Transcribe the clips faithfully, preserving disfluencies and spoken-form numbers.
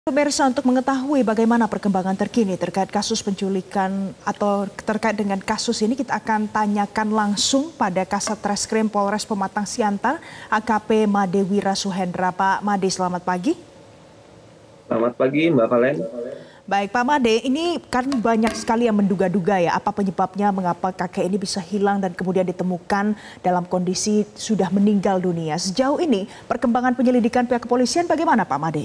Pemirsa, untuk mengetahui bagaimana perkembangan terkini terkait kasus penculikan atau terkait dengan kasus ini, kita akan tanyakan langsung pada Kasat Reskrim Polres Pematang Siantar, A K P Made Wira Suhendra. Pak Made, selamat pagi. Selamat pagi, Mbak Valen. Baik, Pak Made, ini kan banyak sekali yang menduga-duga ya, apa penyebabnya mengapa kakek ini bisa hilang dan kemudian ditemukan dalam kondisi sudah meninggal dunia. Sejauh ini, perkembangan penyelidikan pihak kepolisian bagaimana, Pak Made?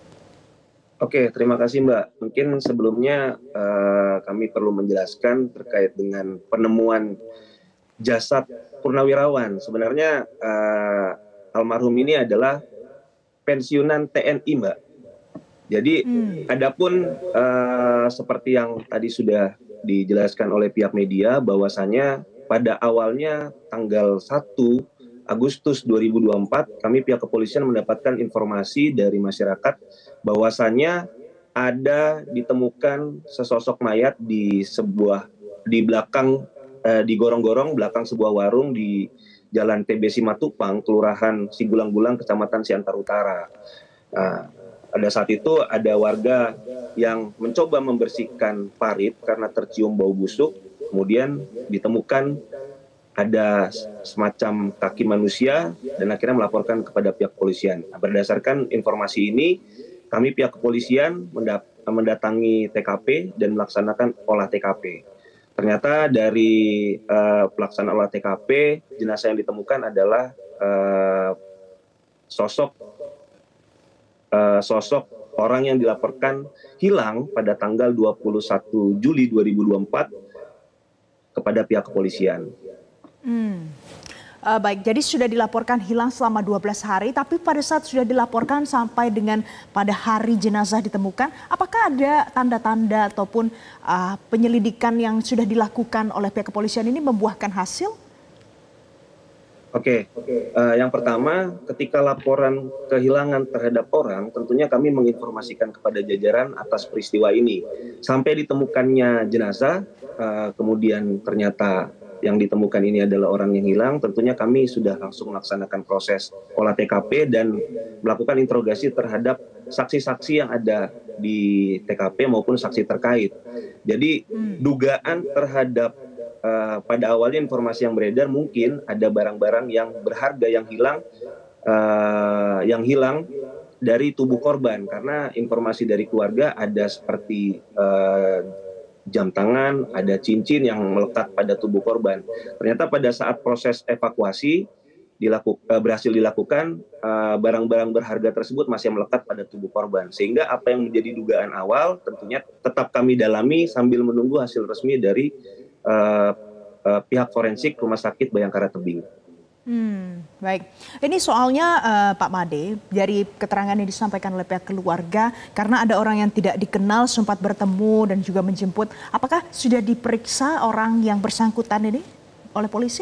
Oke, terima kasih Mbak. Mungkin sebelumnya uh, kami perlu menjelaskan terkait dengan penemuan jasad Purnawirawan. Sebenarnya uh, almarhum ini adalah pensiunan T N I, Mbak. Jadi, hmm. adapun uh, seperti yang tadi sudah dijelaskan oleh pihak media, bahwasanya pada awalnya tanggal satu Agustus dua ribu dua puluh empat, kami pihak kepolisian mendapatkan informasi dari masyarakat bahwasannya ada ditemukan sesosok mayat di sebuah di belakang eh, di gorong-gorong belakang sebuah warung di Jalan T B Simatupang, Kelurahan Sigulang-Gulang, Kecamatan Siantar Utara. Nah, pada saat itu ada warga yang mencoba membersihkan parit karena tercium bau busuk, kemudian ditemukan ada semacam kaki manusia dan akhirnya melaporkan kepada pihak kepolisian. Nah, berdasarkan informasi ini, kami pihak kepolisian mendatangi T K P dan melaksanakan olah T K P. Ternyata dari uh, pelaksanaan olah T K P, jenazah yang ditemukan adalah uh, sosok uh, sosok orang yang dilaporkan hilang pada tanggal dua puluh satu Juli dua ribu dua puluh empat kepada pihak kepolisian. Hmm. Uh, baik, jadi sudah dilaporkan hilang selama dua belas hari, tapi pada saat sudah dilaporkan sampai dengan pada hari jenazah ditemukan, apakah ada tanda-tanda ataupun uh, penyelidikan yang sudah dilakukan oleh pihak kepolisian ini membuahkan hasil? Oke, uh, yang pertama, ketika laporan kehilangan terhadap orang, tentunya kami menginformasikan kepada jajaran atas peristiwa ini. Sampai ditemukannya jenazah, uh, kemudian ternyata yang ditemukan ini adalah orang yang hilang, tentunya kami sudah langsung melaksanakan proses olah T K P dan melakukan interogasi terhadap saksi-saksi yang ada di T K P maupun saksi terkait. Jadi dugaan terhadap uh, pada awalnya informasi yang beredar mungkin ada barang-barang yang berharga yang hilang, uh, yang hilang dari tubuh korban, karena informasi dari keluarga ada seperti uh, jam tangan, ada cincin yang melekat pada tubuh korban. Ternyata pada saat proses evakuasi dilaku, berhasil dilakukan, barang-barang berharga tersebut masih melekat pada tubuh korban. Sehingga apa yang menjadi dugaan awal tentunya tetap kami dalami sambil menunggu hasil resmi dari uh, uh, pihak forensik Rumah Sakit Bayangkara Tebing. Hmm, baik. Ini soalnya uh, Pak Made, dari keterangan yang disampaikan oleh pihak keluarga, karena ada orang yang tidak dikenal sempat bertemu dan juga menjemput. Apakah sudah diperiksa orang yang bersangkutan ini oleh polisi?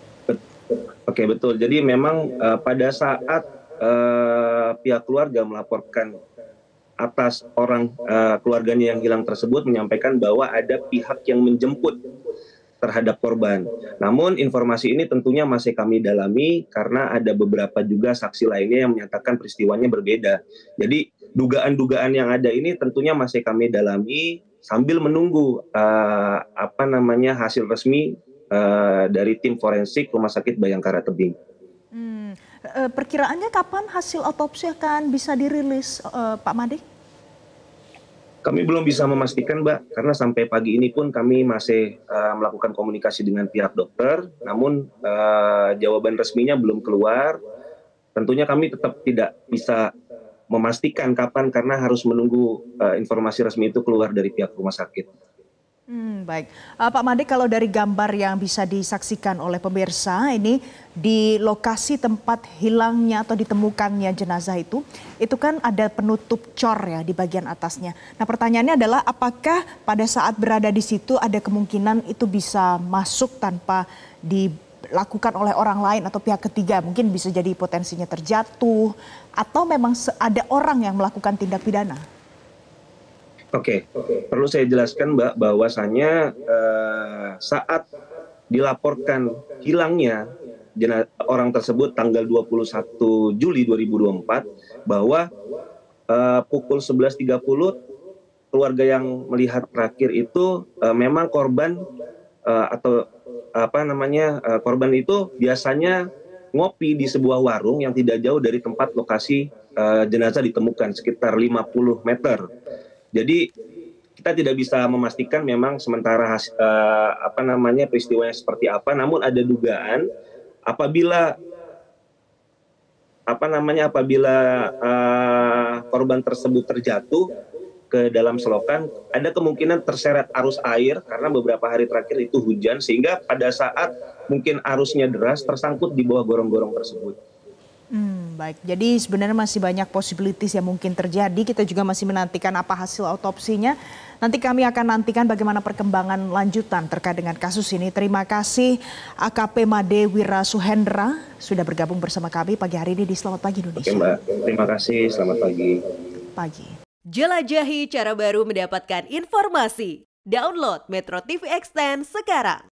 Oke, betul. Jadi memang uh, pada saat uh, pihak keluarga melaporkan atas orang uh, keluarganya yang hilang tersebut, menyampaikan bahwa ada pihak yang menjemput terhadap korban. Namun informasi ini tentunya masih kami dalami karena ada beberapa juga saksi lainnya yang menyatakan peristiwanya berbeda. Jadi dugaan-dugaan yang ada ini tentunya masih kami dalami sambil menunggu uh, apa namanya hasil resmi uh, dari tim forensik Rumah Sakit Bayangkara Tebing. Hmm. Uh, perkiraannya kapan hasil otopsi akan bisa dirilis, uh, Pak Made? Kami belum bisa memastikan, Mbak, karena sampai pagi ini pun kami masih uh, melakukan komunikasi dengan pihak dokter, namun uh, jawaban resminya belum keluar. Tentunya kami tetap tidak bisa memastikan kapan karena harus menunggu uh, informasi resmi itu keluar dari pihak rumah sakit. Hmm, baik, uh, Pak Made, kalau dari gambar yang bisa disaksikan oleh pemirsa ini di lokasi tempat hilangnya atau ditemukannya jenazah itu, itu kan ada penutup cor ya di bagian atasnya. Nah, pertanyaannya adalah apakah pada saat berada di situ ada kemungkinan itu bisa masuk tanpa dilakukan oleh orang lain atau pihak ketiga, mungkin bisa jadi potensinya terjatuh atau memang ada orang yang melakukan tindak pidana? Oke, okay. Perlu saya jelaskan, Mbak, bahwasannya uh, saat dilaporkan hilangnya orang tersebut tanggal dua puluh satu Juli dua ribu dua puluh empat, bahwa uh, pukul sebelas tiga puluh keluarga yang melihat terakhir itu uh, memang korban uh, atau apa namanya uh, korban itu biasanya ngopi di sebuah warung yang tidak jauh dari tempat lokasi uh, jenazah ditemukan, sekitar lima puluh meter. Jadi kita tidak bisa memastikan memang sementara has, uh, apa namanya peristiwanya seperti apa, namun ada dugaan apabila apa namanya apabila uh, korban tersebut terjatuh ke dalam selokan, ada kemungkinan terseret arus air karena beberapa hari terakhir itu hujan, sehingga pada saat mungkin arusnya deras tersangkut di bawah gorong-gorong tersebut. Hmm, baik, jadi sebenarnya masih banyak possibilities yang mungkin terjadi. Kita juga masih menantikan apa hasil autopsinya. Nanti kami akan nantikan bagaimana perkembangan lanjutan terkait dengan kasus ini. Terima kasih A K P Made Wira Suhendra sudah bergabung bersama kami pagi hari ini di Selamat Pagi Indonesia. Oke Mbak, terima kasih. Selamat pagi. Pagi. Jelajahi cara baru mendapatkan informasi. Download Metro T V Extend sekarang.